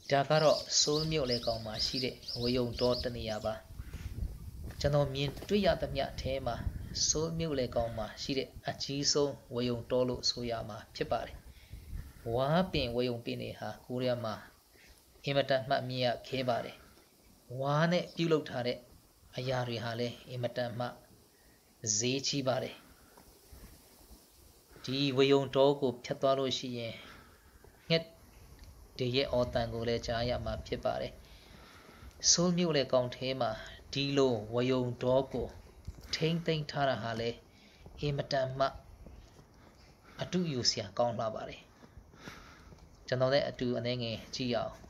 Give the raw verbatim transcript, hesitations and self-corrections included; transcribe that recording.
ဒါကတော့ဆိုးမြို့လေကောင်မှာရှိတဲ့ဝေယုံတော်တနေရာပါကျွန်တော်မြင်တွေ့ရသမျှအထဲမှာဆိုးမြို့လေကောင်မှာရှိတဲ့အကြီးဆုံးဝေယုံတော်လို့ဆိုရမှာဖြစ်ပါတယ်ဝါပင်ဝေယုံပင်တွေဟာကိုရီးယားမှာအင်မတန်မှတ်မြင်ရခဲပါတယ်ဝါနဲ့ပြုလုပ်ထားတဲ့အရာတွေဟာလည်းအင်မတန်မှဈေးကြီးပါတယ်ဒီဝေယုံတော်ကိုဖြတ်သွားလို့ရှိရင်ငှက်တွေရဲ့အော်တန်ကိုလည်းကြားရမှာဖြစ်ပါတယ်ဆိုးမြို့လေကောင်ထဲမှာဒီလိုဝေယုံတော်ကိုထိမ့်သိမ်းထားတာဟာလည်းအင်မတန်မှအတူယူစရာကောင်းလာပါတယ်ကျွန်တော်လည်းအတူအနေငယ်ကြည့်ရအောင်